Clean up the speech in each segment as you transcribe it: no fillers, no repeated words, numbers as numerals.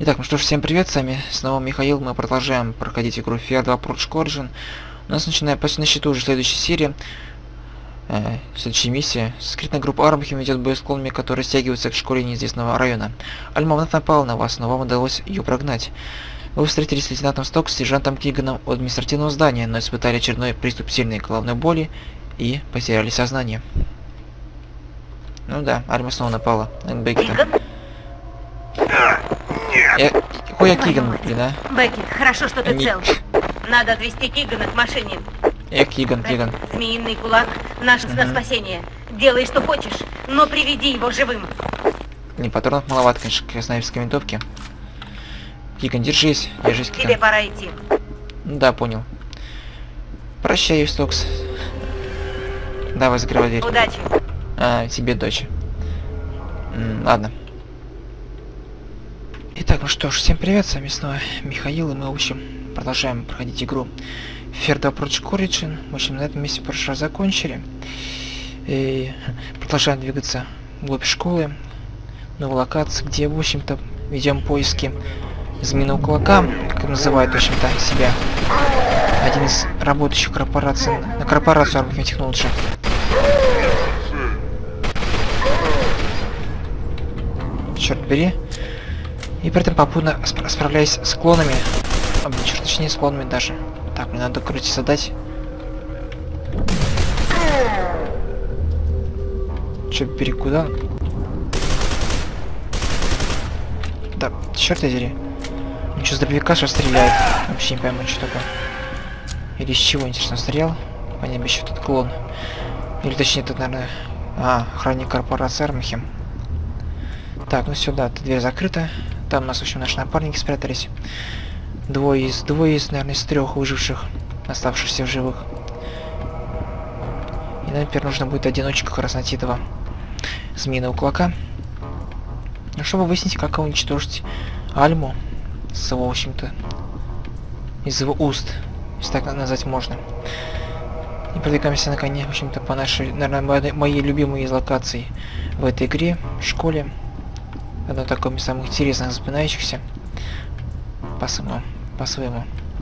Итак, ну что ж, всем привет, с вами снова Михаил, мы продолжаем проходить игру Fear 2 Approach Origin. У нас начинает на счету уже следующая серия, следующая миссия. Секретная группа Армхем ведет бой с клонами, которые стягиваются к школе неизвестного района. Альма напала на вас, но вам удалось ее прогнать. Вы встретились с лейтенантом Стокс, сержантом Киганом от административного здания, но испытали очередной приступ сильной головной боли и потеряли сознание. Ну да, Альма снова напала на Беккета. Какой я Киган, блин, а? Беккет, хорошо, что ты цел. Надо отвезти Кигана к машине. Киган. Змеиный кулак, наше на спасение. Делай, что хочешь, но приведи его живым. Не, патронов маловато, конечно, к снайперской винтовке. Киган, держись, Киган. Тебе пора идти. Да, понял. Прощай, Стокс. Давай, закрывай дверь. Удачи. Тебе, дочь. Ладно. Итак, ну что ж, всем привет, с вами снова Михаил, и мы, в общем, продолжаем проходить игру Fear 2 Approach Origin. В общем, на этом месте в прошлый раз закончили. И продолжаем двигаться вглубь школы, новой локации, где, в общем-то, ведем поиски змеиного кулака, как называют, в общем-то, себя. Один из работающих корпораций, на корпорацию Armcham Technology. Черт бери. И при этом попутно справляясь с клонами. Черт, точнее, с клонами даже. Так, мне надо, короче, задать. Черт бери, куда? Да, черт дери. Он что, с дробовика что стреляет? Вообще не пойму, что такое. Или с чего, интересно, стрелял? По небе еще этот клон. Или точнее, это, наверное... охранник корпорации Armcham. Так, ну сюда, дверь закрыта. Там у нас, в общем, наши напарники спрятались. Двое из, наверное, из 3 выживших, оставшихся в живых. И нам теперь нужно будет одиночка как раз найти этого змеиного кулака. Ну, чтобы выяснить, как уничтожить Альму с его, в общем-то, из его уст, если так назвать можно. И продвигаемся на коне, в общем-то, по нашей, наверное, моей любимой из локаций в этой игре, в школе. Одно такое из самых интересных, запоминающихся по-своему.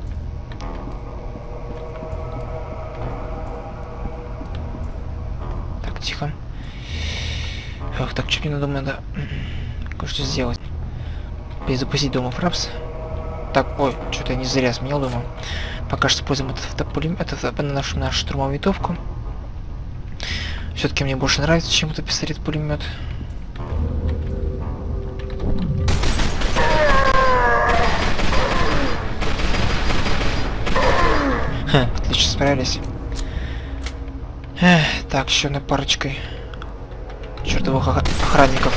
Так, тихо. Ох, так, что мне надо кое-что сделать. Перезапустить дома фрапс. Так, ой, что-то я не зря сменил, думаю. Пока что используем нашу штурмовую винтовку. Все-таки мне больше нравится, чем этот пистолет-пулемет. Отлично справились. Так, еще одной парочкой чертовых охранников.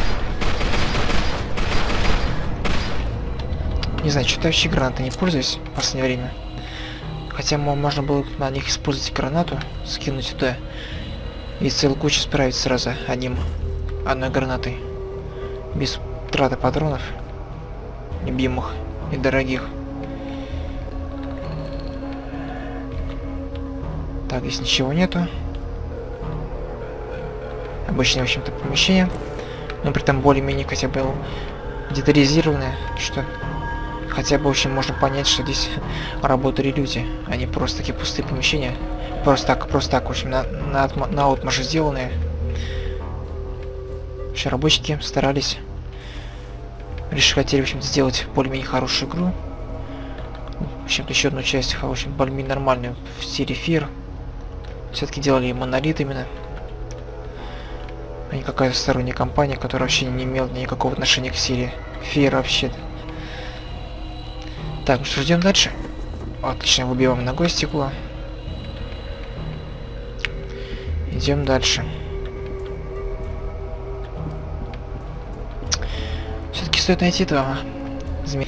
Не знаю, что-то вообще гранатой не пользуюсь в последнее время. Хотя можно было на них использовать гранату, скинуть туда и целую кучу справить сразу одной гранатой. Без траты патронов, любимых и дорогих. Так, здесь ничего нету. Обычное, в общем-то, помещение. Но при этом более-менее хотя бы детализированное, что хотя бы, в общем, можно понять, что здесь работали люди, а не просто такие пустые помещения. Просто так, в общем, на отмашь сделанные. Вообще, рабочие старались. Хотели, в общем, сделать более-менее хорошую игру. В общем-то, еще одну часть, в общем, более-менее нормальную в стиле Fear. Все-таки делали монолит именно, а не какая-то сторонняя компания, которая вообще не имела никакого отношения к серии Fear вообще. Так, ну что, ждем дальше. Отлично, выбиваем ногой стекло. Идем дальше. Все-таки стоит найти этого змея.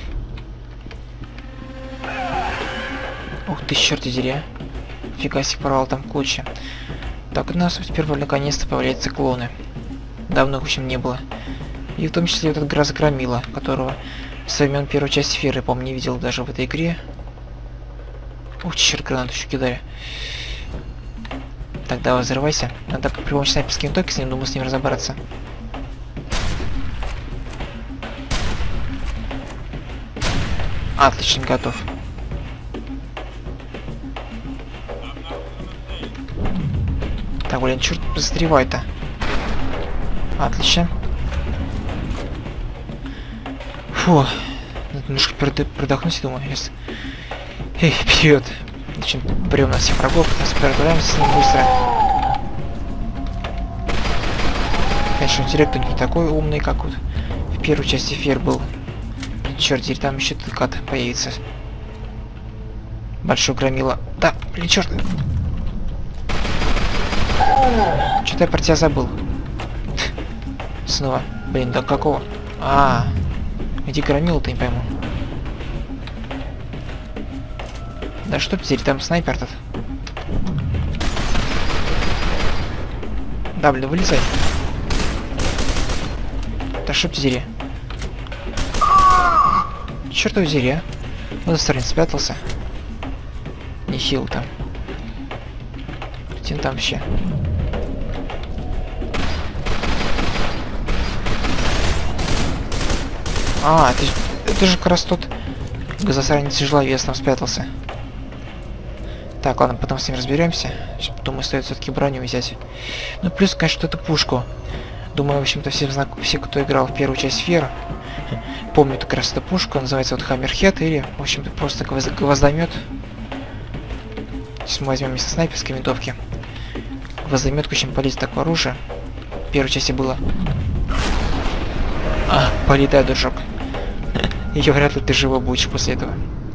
Ух ты, черт дери. Фига себе, порвал там куча. Так, у нас теперь наконец-то появляются клоны. Давно их, в общем, не было. И в том числе вот этот Грозгромила, которого со времен первой части Fear, я, по-моему, не видел даже в этой игре. Ух, черт, гранату еще кидали. Так, давай, взрывайся. Надо при помощи снайперской винтовки с ним, думаю, с ним разобраться. Отлично, готов. Так, блин, черт, застревай-то. Отлично. Фу. Надо немножко продохнуть, думаю. Если... Эй, вперед. Начнем прям на всех врагов. Нас продвигаемся с ним быстро. Конечно, интеллект не такой умный, как вот в первой части Фер был. Черт, теперь там еще кат появится. Большой громила. Да, блин, черт. Что-то я про тебя забыл. Снова. Блин, да какого? Где громила-то, не пойму. Да что теперь, там снайпер тут. Да, блин, вылезай. Да что теперь? Чёртов зеря. Вот сторон спрятался. Не хил там. Где он там вообще? Это же как раз тот газосранец тяжеловес там спрятался. Так, ладно, потом с ним разберемся. Думаю, стоит все-таки броню взять. Ну, плюс, конечно, эту пушку. Думаю, в общем-то, все, кто играл в первую часть Фера, помнят как раз эту пушку. Называется вот Хаммерхед или, в общем-то, просто гвоздомет. Сейчас мы возьмем вместо снайперской винтовки. Гвоздомет очень полезет такое оружие. В первой части было. Полетай, дружок. И вряд ли ты живо будешь после этого.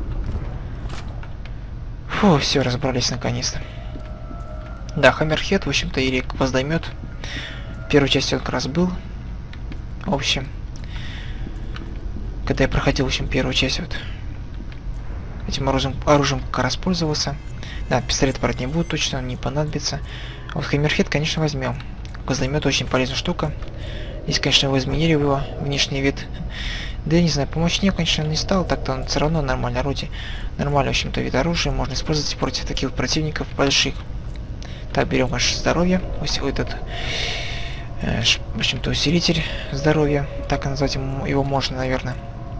Фу, все, разобрались наконец-то. Да, Хаммерхед, в общем-то, или гвоздомет. В первой части он как раз был. В общем, когда я проходил, в общем, первую часть, вот этим оружием как раз пользовался. Да, пистолет брать не буду, точно он не понадобится. А вот Хаммерхед, конечно, возьмем. Гвоздомет очень полезная штука. Здесь, конечно, его изменили, его внешний вид. Да я не знаю, помочь мне, конечно, не стал, так-то он все равно нормальное орудие. Нормальный, в общем-то, вид оружия, можно использовать против таких вот противников больших. Так, берем ваше здоровье. Этот, в общем-то, усилитель здоровья. Так назвать его можно, наверное.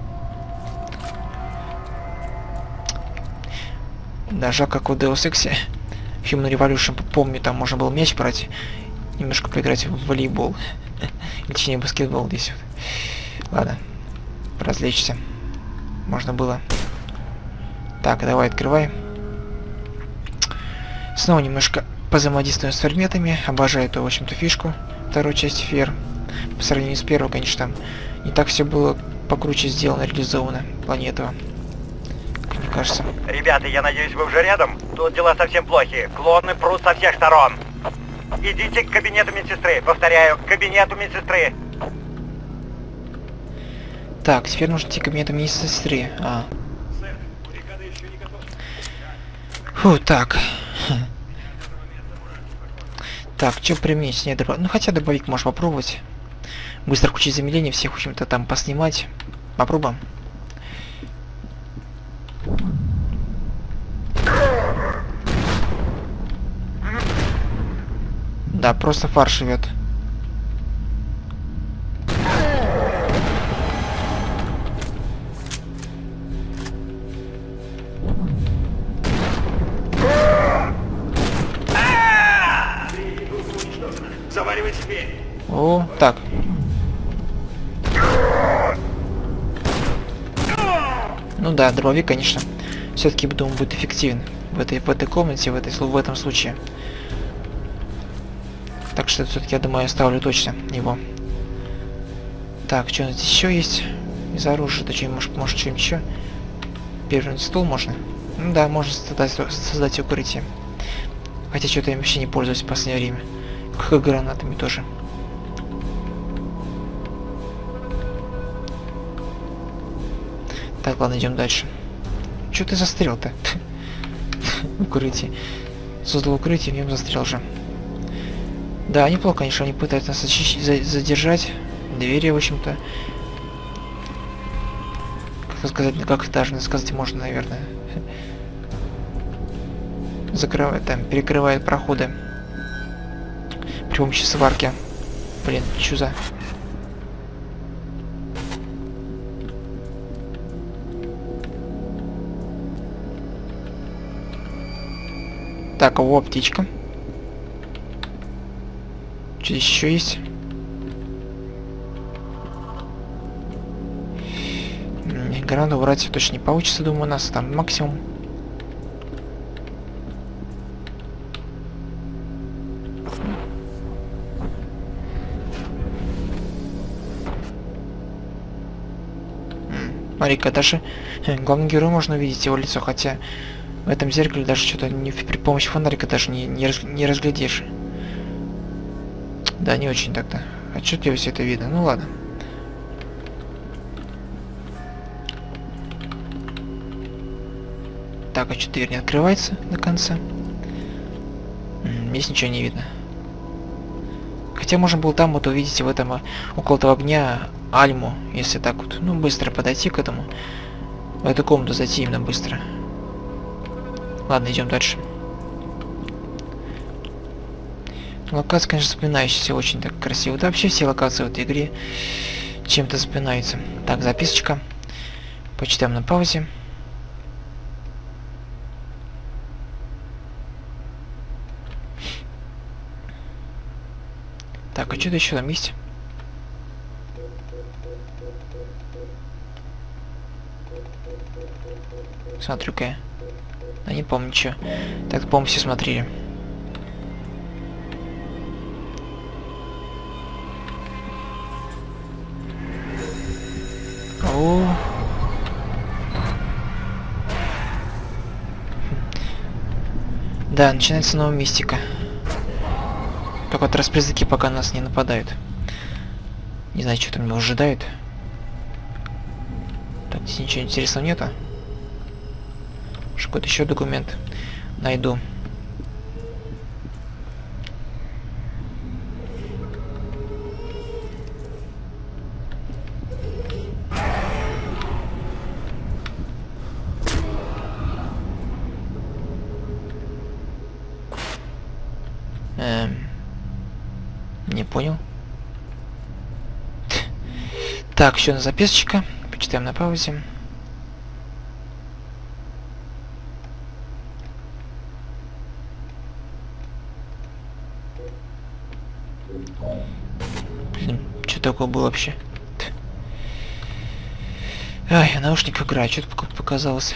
Да, жалко, как у Deus Ex Human Revolution, помню, там можно было мяч брать, немножко поиграть в волейбол. Точнее, баскетбол здесь вот. Ладно, развлечься. Можно было. Так, давай, открывай. Снова немножко позаимодействуем с предметами. Обожаю эту, в общем-то, фишку. Вторую часть Фер. По сравнению с первой, конечно, там не так все было покруче сделано, реализовано в плане этого. Мне кажется. Ребята, я надеюсь, вы уже рядом? Тут дела совсем плохи. Клоны прут со всех сторон. Идите к кабинету медсестры. Повторяю, к кабинету медсестры. Так, теперь нужно идти к кабинету медсестры. Фу, так. Так, что применить? Не добавить. Ну, хотя добавить можешь попробовать. Быстро включить замедление, всех, в общем-то, там поснимать. Попробуем. Да, просто фарш живет. Заваривай теперь. О, так. Ну да, дробовик, конечно, все-таки, думаю, будет эффективен в этой комнате, в этом случае. Так что все-таки, я думаю, я ставлю точно его. Так, что у нас здесь еще есть из оружия? Да что, может что-нибудь еще? Перевернуть стол можно? Ну да, можно создать укрытие. Хотя что-то я вообще не пользуюсь в последнее время. Как гранатами тоже. Так, ладно, идем дальше. Че ты застрял-то? Укрытие. Создал укрытие, в нем застрял же. Да, неплохо, конечно, они пытаются нас задержать. Двери, в общем-то. Как сказать, как даже сказать можно, наверное. Закрывает, там, перекрывает проходы. При помощи сварки. Блин, что за... Так, а вот птичка. Что здесь еще есть? Гранду убрать точно не получится, думаю, у нас там максимум. Смотри-ка, даже главный герой можно увидеть его лицо, хотя в этом зеркале даже что-то при помощи фонарика даже не разглядишь. Да, не очень так-то. Отчетливо все это видно. Ну ладно. Так, а что дверь не открывается до конца? Здесь ничего не видно. Хотя можно было там вот увидеть в этом, около того огня, Альму, если так вот, ну, быстро подойти к этому. В эту комнату зайти именно быстро. Ладно, идем дальше. Локация, конечно, запоминающаяся, очень так красиво. Да, вообще все локации в этой игре чем-то запоминаются. Так, записочка. Почитаем на паузе. Так, а что-то еще там есть? Смотрю-ка я. Да не помню ничего. Так, по-моему, все смотрели. О. Да, начинается новая мистика. Только вот распризыки пока нас не нападают. Не знаю, что там меня ожидает. Так, здесь ничего интересного нету. Может, какой-то еще документ найду. Не понял. Так, еще одна записочка. Почитаем на паузе. Блин, что такое было вообще? Ай, наушник играет, что-то показалось.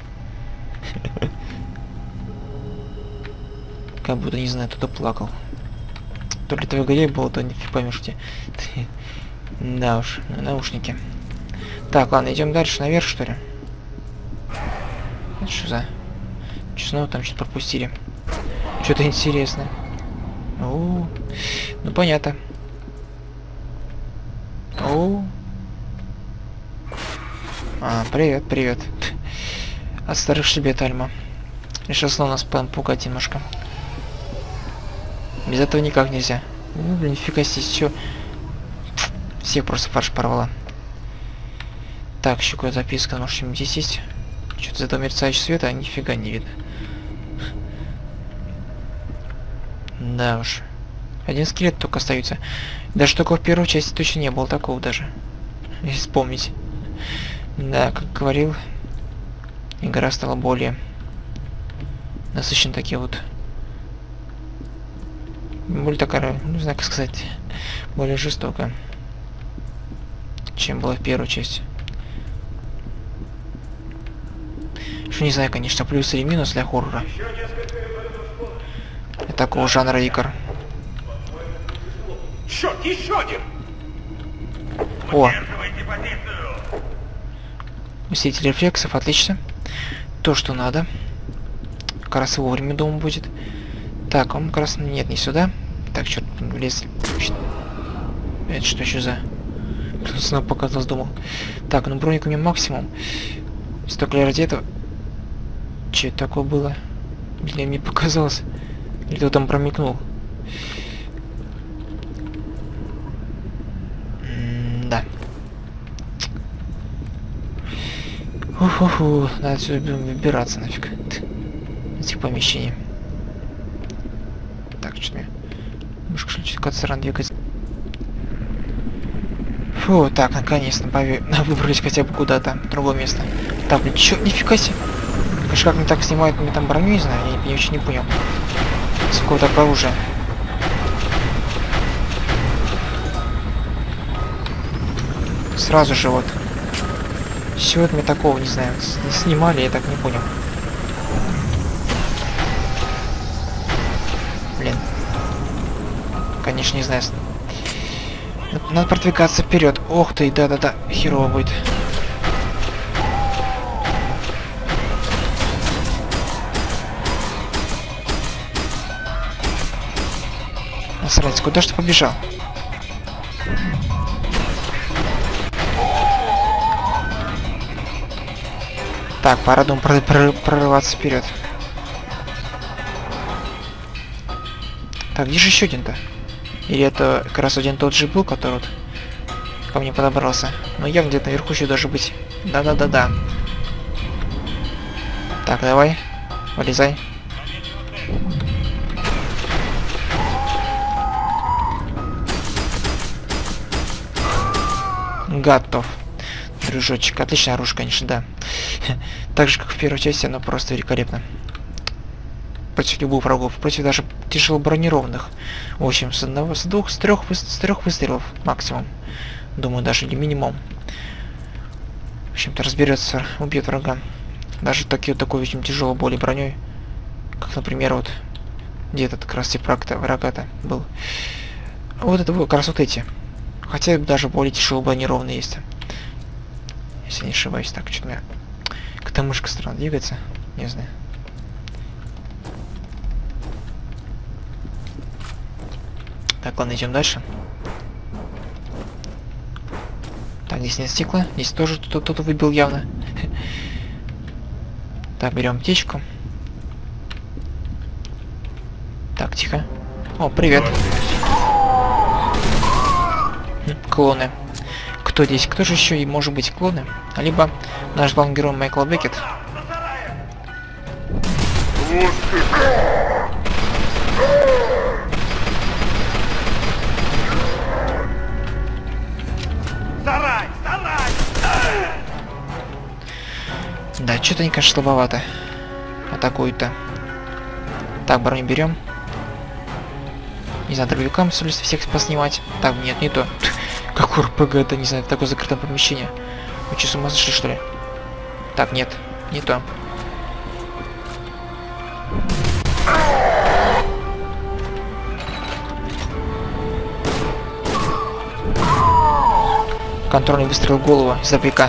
Как будто, не знаю, кто-то плакал. То ли твоего горей было, то не поймешь где. Да уж, наушники. Так, ладно, идем дальше, наверх, что ли? Это что за? Что снова там что-то пропустили? Что-то интересное. О, ну понятно. О. А, привет, привет. От старых шибет, Альма. Решил снова нас пугать немножко. Без этого никак нельзя. Ну, блин, нифига себе, чё. Всех просто фарш порвала. Так, еще какая записка, может, что-нибудь здесь есть? Что-то за этого мерцающего света, а нифига не видно. Да уж. Один скелет только остается. Даже только в первой части точно не было такого даже. Если вспомнить. Да, как говорил, игра стала более насыщенной такие вот. Более такая, не знаю как сказать, более жестокая, чем была в первой части. Что не знаю, конечно, плюс или минус для хоррора. Это такого жанра игр. Черт, еще один! О! Усилитель рефлексов, отлично. То, что надо. Как раз и вовремя дома будет. Так, он как раз... Нет, не сюда. Так, черт, влез. Это что еще за... Снова показалось, думал. Так, ну броник у меня максимум. Столько ради этого... Че это такое было? Или мне показалось? Или кто там промелькнул? Да. Фу-фу-фу, надо отсюда выбираться нафиг. Этих помещений. Так, что мне? Мышка что-то кацеран двигается. Фу, так, наконец-то выбрались хотя бы куда-то. В другое место. Так, блин, чё? Нифига себе. Конечно, как они так снимают мне там броню, не знаю, я вообще не понял. С какого-то оружия. Сразу же вот. Чего это мне такого, не знаю, снимали, я так не понял. Блин. Конечно, не знаю. Надо продвигаться вперед. Ох ты, да-да-да, херово будет. Насрать, куда ж ты побежал? Так, пора, думаю, прорываться вперед. Так, где же еще один-то? Или это как раз один тот же был, который вот ко мне подобрался? Но явно где-то наверху еще должен быть. Да-да-да-да. Так, давай, вылезай. Готов. Дружочек. Отличное оружие, конечно, да. Так же, как в первой части, оно просто великолепно. Против любых врагов, против даже тяжело бронированных. В общем, с одного, с двух, с трех выстрелов максимум. Думаю, даже или минимум. В общем-то, разберется, убьет врага. Даже такой, в общем, тяжелой боли броней. Как, например, вот где этот как раз тип врага-то был. Вот это как раз вот эти. Хотя даже более тяжело бронированные есть. Если не ошибаюсь. Так, что-то у меня как-то мышка странно двигается. Не знаю. Так, ладно, идем дальше. Так, здесь нет стекла. Здесь тоже кто-то выбил явно. Так, берем аптечку. Так, тихо. О, привет. Клоны. Кто здесь? Кто же еще и может быть клоны? Либо наш главный герой Майкл Беккет. Да, что-то они, конечно, слабовато атакуют-то. Так, броню берем. Не знаю, дробовикам всех поснимать. Так, нет, не то. Какой РПГ это, не знаю, в такое закрытое помещение. Вы что, с ума сошли, что ли? Так, нет, не то. Контрольный выстрел в голову из АПК.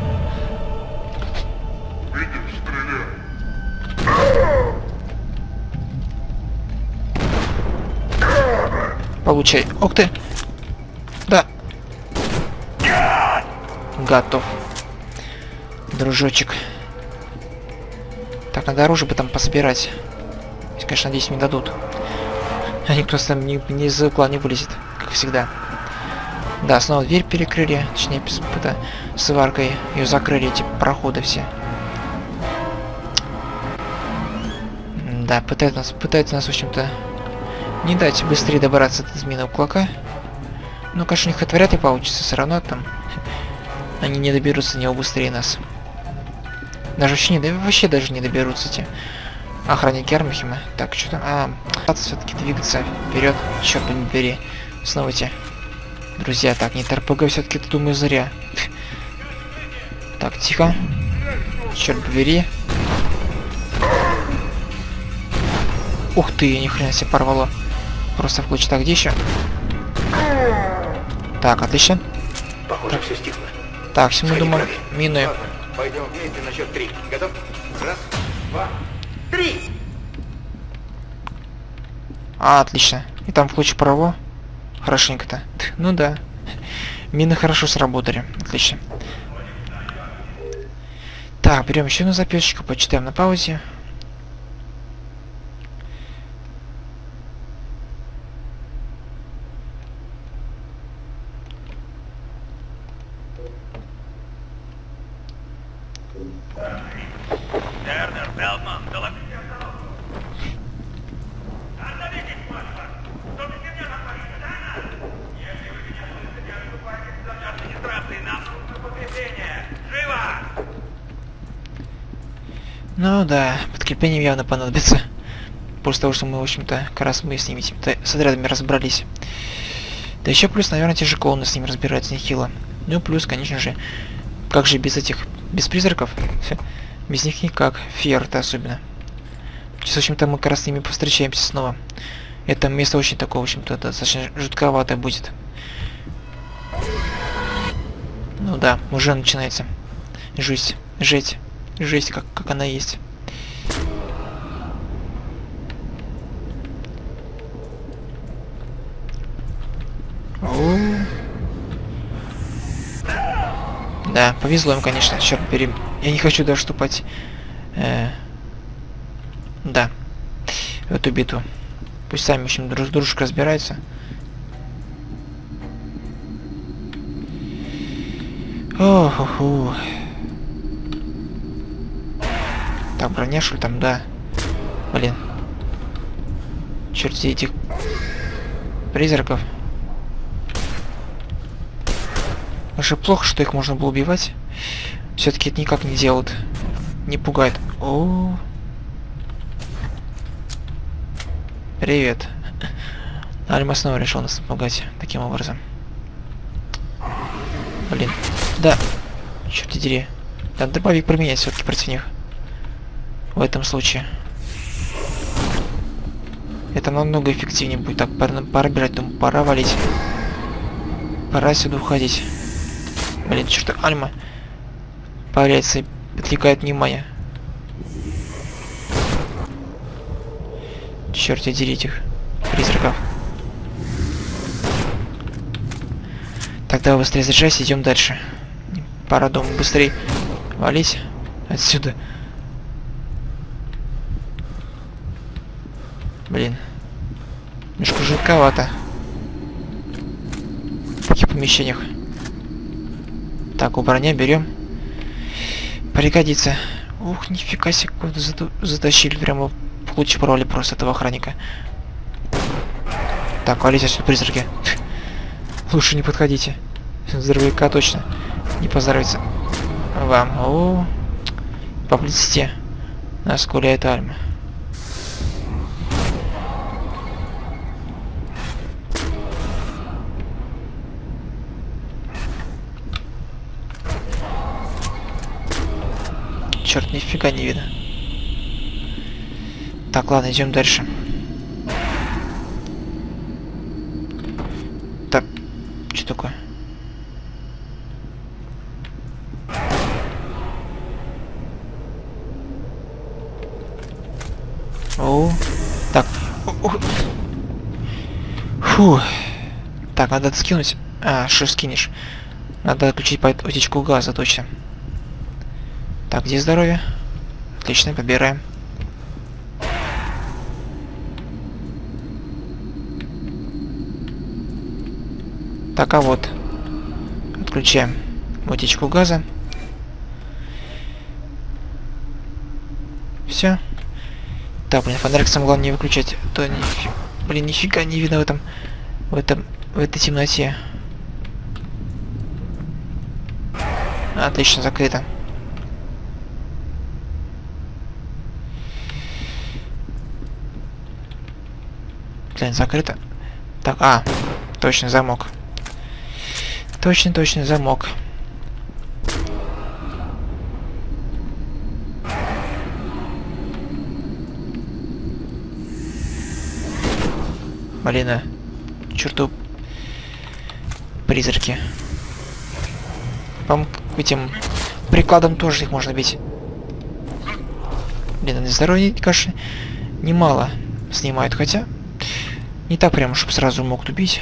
Получай. Ох ты! Да. Готов. Дружочек. Так, надо оружие бы там пособирать. Если, конечно, надеюсь, мне дадут. А никто там не из угла не вылезет, как всегда. Да, снова дверь перекрыли. Точнее, это сваркой ее закрыли, эти проходы все. Да, пытаются нас, в общем-то, не дать быстрее добраться до змеиного кулака. Ну, конечно, у них это вряд ли получится, все равно там они не доберутся него быстрее нас. Даже вообще даже не доберутся эти охранники Армхема. Так, что там? Все-таки двигаться вперед. Черт побери. Снова эти друзья. Так, нет, РПГ все-таки, думаю, зря. Так, тихо. Черт побери. Ух ты, ни хрена себе порвало. Просто в клочья. Так, где еще? Так, отлично. Похоже, все стихло. Так, все мы думаем, минуем. Пойдем вместе на счет 3. Готов? Раз, два, 3! Отлично. И там в клочья порвало. Хорошенько-то. Ну да. Мины хорошо сработали. Отлично. Так, берем еще одну записочку, почитаем на паузе. Тернер, Фелдман, Ну да, подкреплением явно понадобится. После того, что мы, в общем-то, как раз мы с ними, с отрядами разобрались. Да еще плюс, наверное, те же клоуны с ними разбираются нехило. Ну плюс, конечно же, как же без этих, без призраков? Без них никак. Фьер-то особенно. Сейчас, в общем-то, мы как раз с ними повстречаемся снова. Это место очень такое, в общем-то, достаточно жутковатое будет. Ну да, уже начинается. Жесть, как она есть. Да, повезло им, конечно, черт побери. Я не хочу даже вступать. Да. В эту битву. Пусть сами, в общем, друг с дружкой разбираются. Ох-оху. Так, броня, что ли, там, да. Блин. Черт, этих призраков. Уже плохо, что их можно было убивать. Все-таки это никак не делают. Не пугает. О. Привет. Альма снова решил нас напугать таким образом. Блин. Да. Черт дери. Надо дробовик променять все-таки против них. В этом случае. Это намного эффективнее будет. Так, пора бежать, думаю, пора валить. Пора сюда уходить. Блин, что-то Альма появляется и отвлекает внимание. Черт, дери этих призраков. Так, давай быстрее заряжайся, идем дальше. Пора, думаю, быстрее валить отсюда. Блин. Немножко жутковато. В таких помещениях. Так, у броня берем. Пригодится. Ух, нифига себе, куда затащили. Прямо в луч порвали просто этого охранника. Так, валите отсюда, призраки. Лучше не подходите. Здоровяка точно не поздоровится вам. О, поблизости нас гуляет Альма. Черт, нифига не видно. Так, ладно, идем дальше. Так, что такое? О, так. Фу. Так, надо скинуть. А, что скинешь? Надо отключить утечку газа, точно. Так, где здоровье? Отлично, подбираем. Так, а вот. Отключаем утечку газа. Все. Так, блин, фонарик самое главное не выключать. То блин, нифига не видно в этой темноте. Отлично, закрыто. Блин, закрыто. Так, точно, замок. Точно, замок. Блин, черту призраки. По-моему, этим прикладом тоже их можно бить. Блин, здоровье, конечно, немало снимают, хотя не так прямо, чтобы сразу могут убить.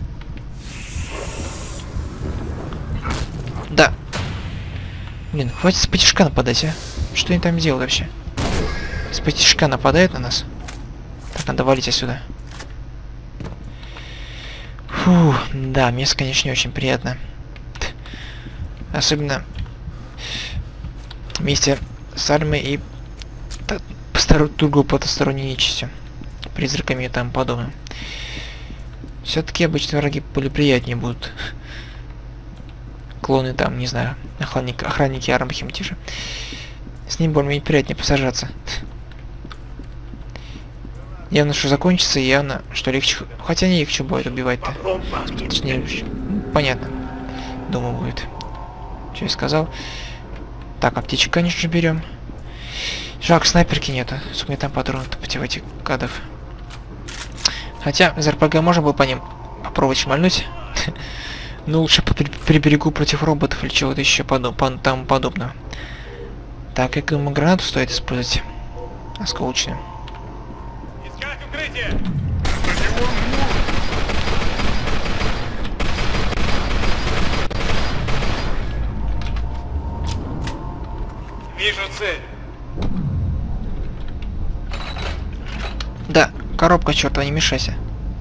Да. Блин, хватит с потишка нападать, а? Что они там делают вообще? С потишка нападают на нас. Так, надо валить отсюда. Фу, да, место, конечно, не очень приятно. Особенно вместе с Альмой и другой потусторонней нечистью. Призраками и тому подобным. Все-таки обычно враги более приятнее будут. Клоны там, не знаю, охранники Армхем те же. с ним более-менее приятнее посажаться. Явно, что закончится, и явно, что легче... Хотя не легче будет убивать-то. Точнее, понятно. Думаю, будет. Что я сказал. Так, аптечек, конечно же, берем. Жалко, снайперки нету. Сколько там патронов против этих гадов. Хотя, из РПГ можно было по ним попробовать шмальнуть. Но лучше приберегу против роботов или чего-то еще тому подобного. Так, как ему гранату стоит использовать? Осколочную. Искать укрытие! Вижу цель. Да, коробка, черта, не мешайся.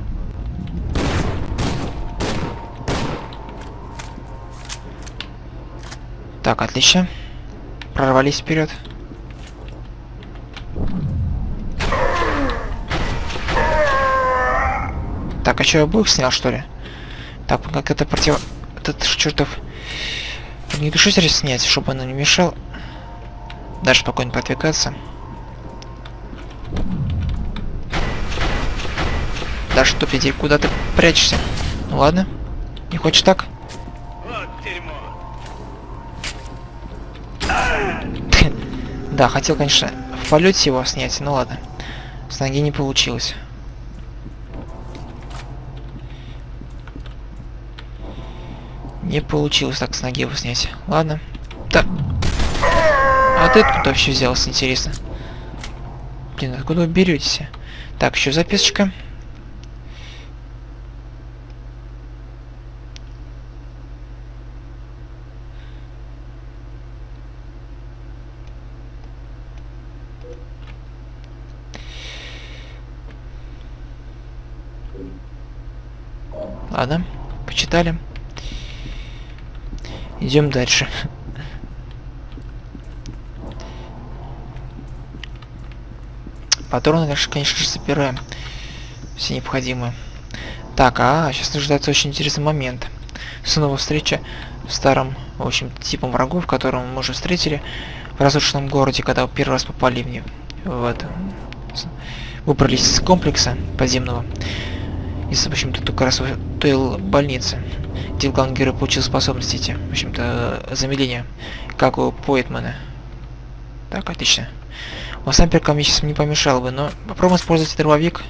Так, отлично. Прорвались вперед. Так, а что, я обоих снял, что ли? Так, как это этот чертов огнетушитель снять, чтобы он не мешал. Даже спокойно продвигаться. Да что ты, куда ты прячешься? Ну ладно. Не хочешь так? Вот дерьмо. Да, хотел, конечно, в полете его снять, но ладно. С ноги не получилось. Не получилось так с ноги его снять. Ладно. Да. А ты откуда вообще взялся, интересно? Блин, откуда вы беретесь? Так, еще записочка. Ладно, почитали. Идем дальше. Патроны, конечно же, собираем. Все необходимые. Так, сейчас ожидается очень интересный момент. Снова встреча с старым, в общем, типом врагов, которого мы уже встретили в разрушенном городе, когда первый раз попали в это. Выбрались из комплекса подземного. Из, в общем-то, только раз в той больнице, где главный герой получил способности эти, в общем-то, замедления, как у Поэтмана. Так, отлично. Он снайперка мне сейчас не помешал бы, но попробуем использовать дробовик.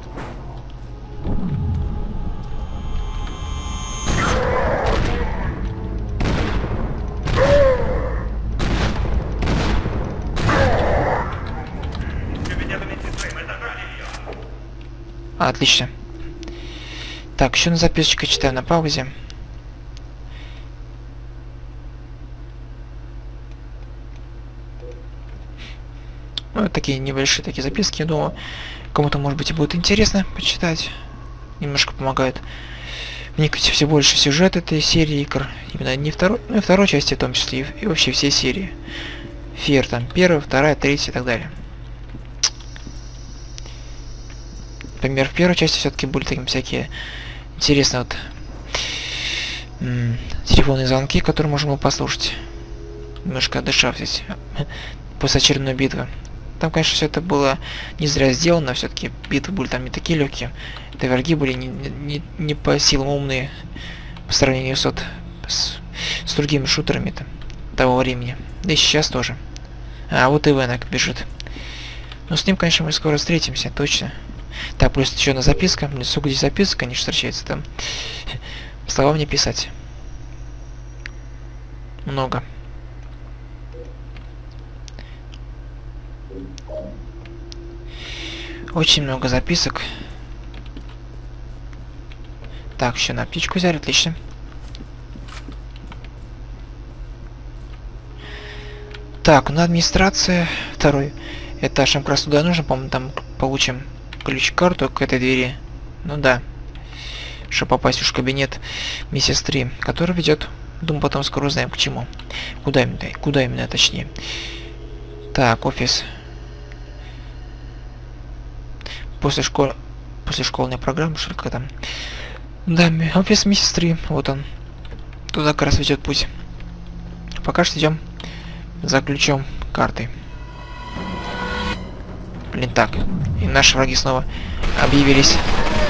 Отлично. Так, еще на записочку читаю на паузе. Ну, такие небольшие такие записки, я думаю, кому-то, может быть, и будет интересно почитать. Немножко помогает вникать все больше в сюжет этой серии игр. Именно не второй, ну и второй части в том числе, и вообще все серии. Фер там, первая, вторая, третья и так далее. Например, в первой части все-таки были такие всякие интересные вот телефонные звонки, которые можно было послушать. Немножко отдышав здесь после очередной битвы. Там, конечно, все это было не зря сделано, все-таки битвы были там не такие легкие. Да, враги были не по силам умные по сравнению с другими шутерами-то того времени. Да и сейчас тоже. А вот и Венок бежит. Но с ним, конечно, мы скоро встретимся, точно. Так, плюс еще одна записка. Мне сколько здесь записок, конечно, встречается там. Слова мне писать. Много. Очень много записок. Так, еще на птичку взяли, отлично. Так, на администрация. Второй этаж нам как раз туда нужно, по-моему, там получим ключ-карту к этой двери. Ну да. Чтобы попасть уж в кабинет миссис 3, который ведет. Думаю, потом скоро узнаем к чему. Куда именно, точнее. Так, офис. После школьной программы, что ли, как там. Да, офис миссис 3, вот он. Туда как раз ведет путь. Пока что идем за ключом картой. Блин, так. И наши враги снова объявились.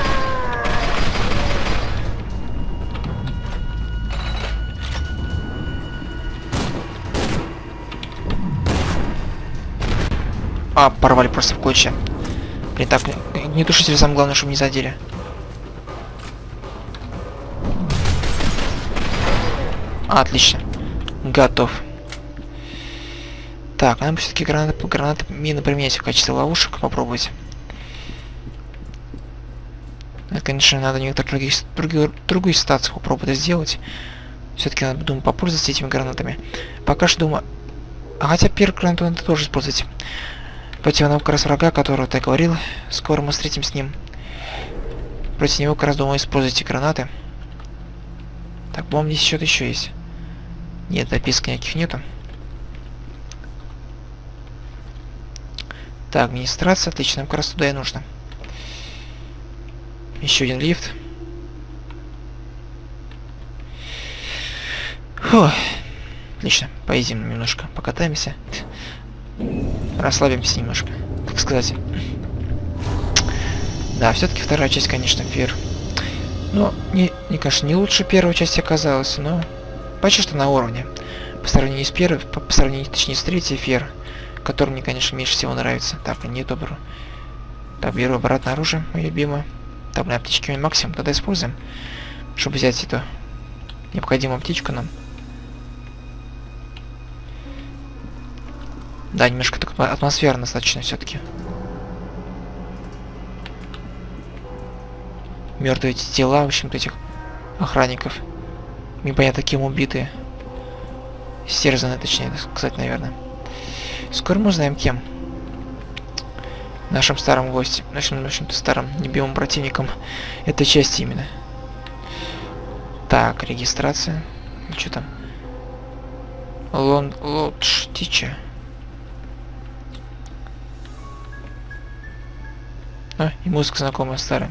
А, порвали просто в клочья. Блин, так, огнетушители самое главное, чтобы не задели. Отлично. Готов. Так, надо все-таки гранаты мины применять в качестве ловушек попробовать. Это, конечно, надо некоторые другую ситуацию попробовать сделать. Все-таки надо, думаю, попользоваться этими гранатами. Пока что думаю... А хотя первую гранату надо тоже использовать. Против одного как раз врага, которого я говорил. Скоро мы встретим с ним. Против него как раз думаю использовать эти гранаты. Так, по-моему, здесь что-то еще есть. Нет, записок никаких нету. Так, администрация, отлично, нам как раз туда и нужно. Еще один лифт. Фу. Отлично, поедем немножко, покатаемся. Расслабимся немножко, так сказать. Да, все-таки вторая часть, конечно, фир. Ну, конечно, не лучше первой части оказалась, но почти что на уровне. По сравнению с первой, по сравнению, точнее, с третьей фир, который мне, конечно, меньше всего нравится. Так, не добру. Так, беру обратно оружие, мое любимое. Так, на аптечки максимум тогда используем, чтобы взять эту необходимую аптечку нам. Да, немножко так атмосферно достаточно все-таки. Мертвые эти тела, в общем-то, этих охранников. Непонятно, кем убитые. Стерзаны, точнее, сказать, наверное. Скоро мы узнаем, кем. Нашим старым гостем. Нашим, в общем-то, старым любимым противником этой части именно. Так, регистрация. Что там? Лодж Тича. А, и музыка знакомая, старая.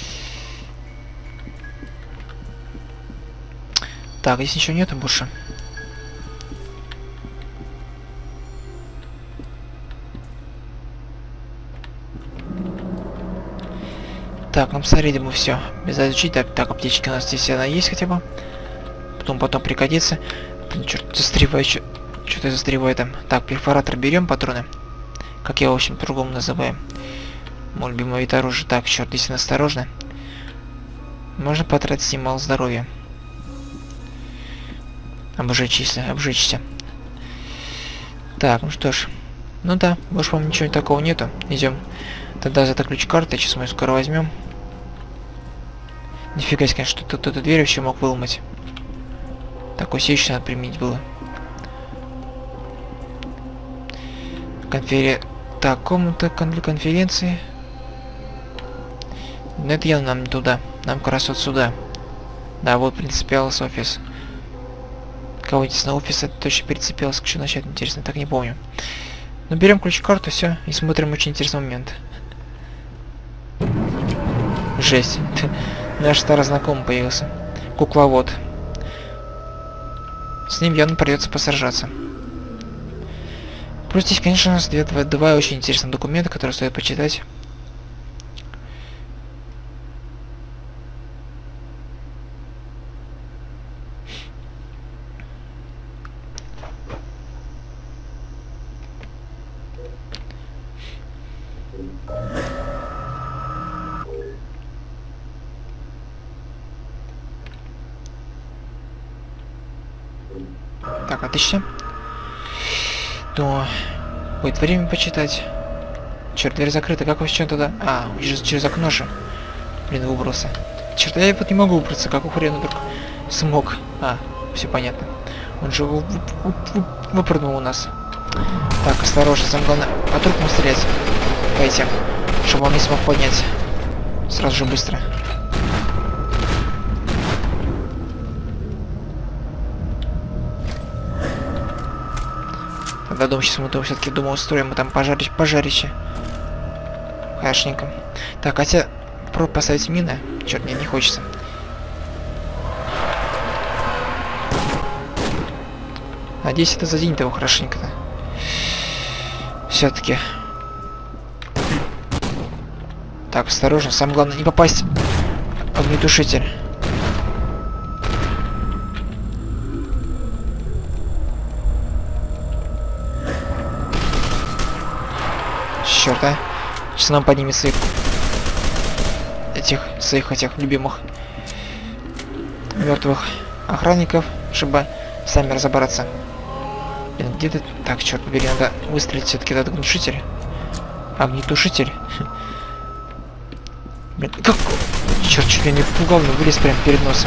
Так, здесь ничего нету больше. Так, нам смотрели мы все. Без изучить. Так, аптечки у нас здесь она есть хотя бы. Потом пригодится. Блин, черт, застреваю. Что-то я застреваю там. Так, перфоратор берем, патроны. Как я, в общем, по-другому называю. Мой любимый вид оружия. Так, черт, здесь осторожно. Можно потратить немало здоровья. Обжечься. Так, ну что ж. Ну да, больше, по-моему, ничего такого нету. Идем. Тогда за это ключ карты. Сейчас мы ее скоро возьмем. Нифига себе, конечно, что кто-то дверь вообще мог выломать. Такой сечь надо применить было. Так, комната для конференции. Но это явно нам не туда. Нам как раз вот сюда. Да, вот принципиалс офис. Кого-нибудь на офис это точно перецепилось. Что начать, интересно, так не помню. Но берем ключ-карту, все, и смотрим очень интересный момент. Жесть. Наш старый знакомый появился. Кукловод. С ним явно придется посражаться. Плюс здесь, конечно, у нас два очень интересных документа, которые стоит почитать. Так, отлично. То будет время почитать. Черт, дверь закрыта. Как вообще туда? А, через окно же. Блин, выбрался. Черт, я вот не могу выбраться. Как у хрена вдруг смог. А, все понятно. Он же выпрыгнул у нас. Так, осторожно, самое главное. А труп ему стрелять. По этим. Чтобы он не смог поднять. Сразу же быстро. Тогда думаю, сейчас мы все-таки думаю устроим мы там пожарище. Хорошенько. Так, хотя поставить мины. Черт, мне не хочется. Надеюсь, это заденет его хорошенько-то. Все-таки. Так, осторожно. Самое главное не попасть в огнетушитель. Черт, а. Сейчас нам поднимет своих этих любимых мертвых охранников, чтобы сами разобраться. Блин, где ты? Так, черт побери, надо выстрелить все-таки этот огнетушитель. Огнетушитель. Блин, как? Черт, чуть ли не пугал, но вылез прямо перед носом.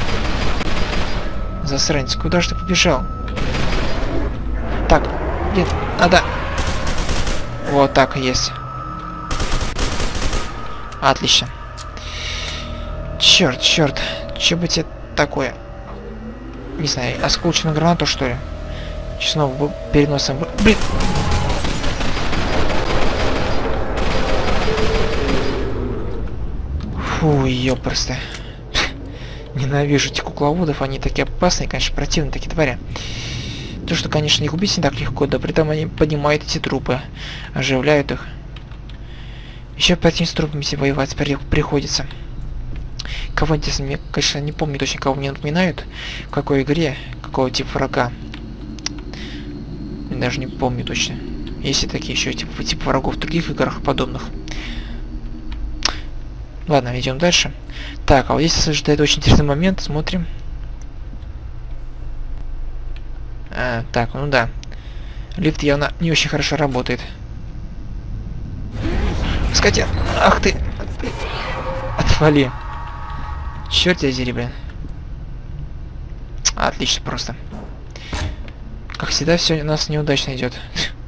Засранец, куда же ты побежал? Так, блин, надо. Вот так и есть. Отлично. Черт, черт. Че бы тебе такое? Не знаю, осколочную гранату, что ли? Снова перед носом. Блин. Фу, ёпрсты. Ненавижу этих кукловодов. Они такие опасные, конечно, противные такие твари. То, что, конечно, их убить не так легко, да при этом они поднимают эти трупы, оживляют их. Еще по этим трупами воевать приходится. Кого интересно, мне, конечно, не помню точно, кого мне напоминают, в какой игре, какого типа врага. Даже не помню точно. Есть и такие еще типа врагов в других играх подобных. Ладно, идем дальше. Так, а вот здесь нас ждет очень интересный момент, смотрим. Так, ну да. Лифт явно не очень хорошо работает. Скотин! Ах ты! Отвали! Черт тебя дери, блин. Отлично просто. Как всегда, все у нас неудачно идет.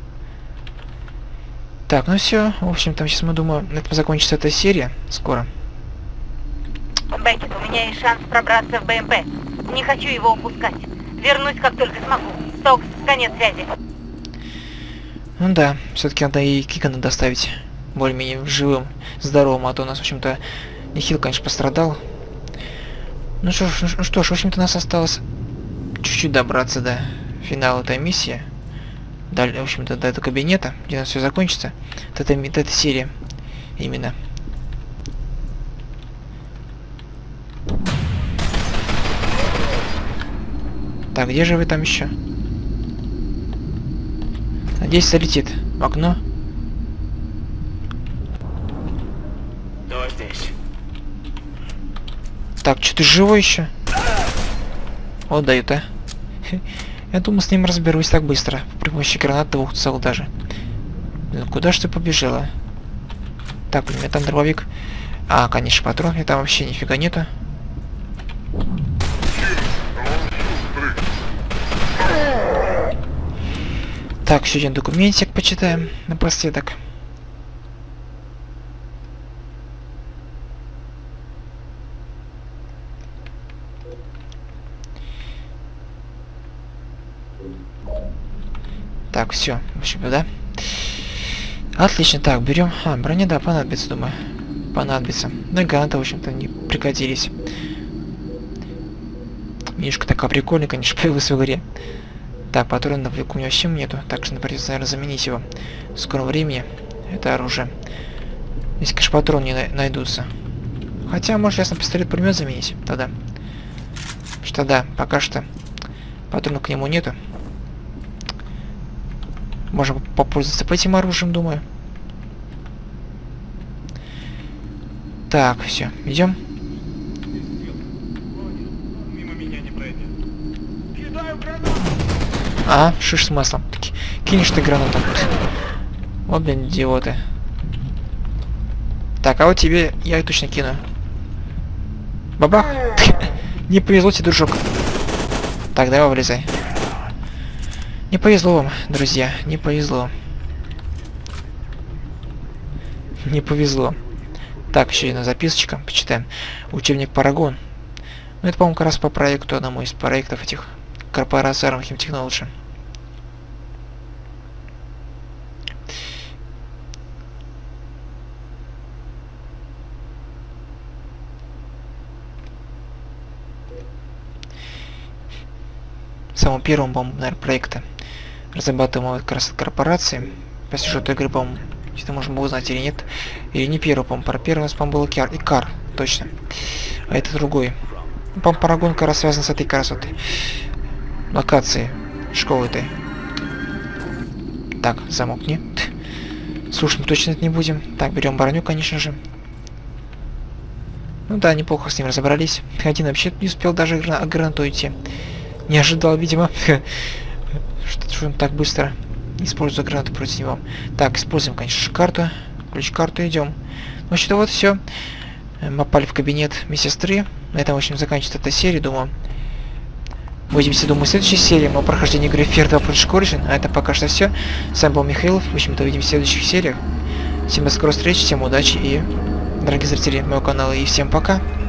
Так, ну все. В общем, там сейчас мы думаем, на этом закончится эта серия скоро. Беккет, у меня есть шанс пробраться в БМП. Не хочу его упускать. Вернусь, как только смогу. Стокс, конец связи. Ну да, все-таки надо и Кигана доставить более-менее живым, здоровым, а то у нас, в общем-то, Нихил, конечно, пострадал. Ну что ж, в общем-то, нас осталось чуть-чуть добраться до финала этой миссии. Далее, в общем-то, до этого кабинета, где у нас все закончится. До этой серии именно. Так, где же вы там еще? Надеюсь, залетит в окно. Кто здесь? Так, что ты живой еще? Вот дают, а. Я думаю, с ним разберусь так быстро. При помощи гранат 2 цел даже. Блин, куда ж ты побежала? Так, у меня там дробовик. А, конечно, патрон. И там вообще нифига нету. Так, еще один документик почитаем напоследок. Так, все, в общем-то, да. Отлично, так, берем. А, броня, да, понадобится, думаю. Понадобится. Ну и гранаты, в общем-то, не пригодились. Мишка такая прикольная, конечно, появилась в игре. Так, патронов у меня вообще нету, так что придется, наверное, заменить его в скором времени. Это оружие. Если, конечно, патроны не найдутся. Хотя, может, сейчас на пистолет-пулемет заменить тогда. Что да, пока что патронов к нему нету. Можем попользоваться по этим оружием, думаю. Так, все, идем. Мимо меня не пройдет. Кидаю гранату! А, шиш с маслом. Кинешь ты гранату. Вот, блин, идиоты. Так, а вот тебе я точно кину. Бабах! Не повезло тебе, дружок. Так, давай вылезай. Не повезло вам, друзья, не повезло. Не повезло. Так, еще одна записочка, почитаем. Учебник Парагон. Ну, это, по-моему, как раз по проекту, одному из проектов этих корпораций Armheim Technology. Самым первым, по-моему, наверное, проекта разрабатываемого как раз от корпорации по сюжету игры, по-моему. Это можно было узнать или нет. Или не первый, по-моему. Про первый у нас, по-моему, был Икар. Точно. А это другой. По-моему, Парагон как раз связан с этой как раз вот локацией. Школы этой. Так, замок нет. Слушай, мы точно это не будем. Так, берем броню, конечно же. Ну да, неплохо с ним разобрались. Один вообще не успел даже гранату идти. Не ожидал, видимо. Что он так быстро использует гранату против него. Так, используем, конечно, карту. Ключ-карту идем. Ну что, вот все. Мы попали в кабинет медсестры. На этом, в общем, заканчивается эта серия, думаю. Увидимся, думаю, в следующей серии о прохождении игры Fear 2 Project Origin. А это пока что все. С вами был Михаил. В общем-то, увидимся в следующих сериях. Всем до скорой встречи, всем удачи и, дорогие зрители моего канала, и всем пока.